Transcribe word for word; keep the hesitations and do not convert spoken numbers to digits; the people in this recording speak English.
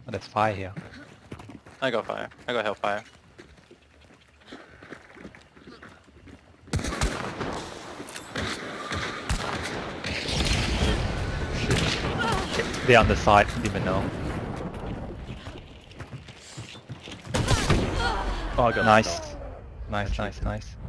Oh, there's fire here. I got fire. I got hellfire. Okay, they're on the side, didn't even know. Oh, I got Nice. stuck. Nice, nice, nice.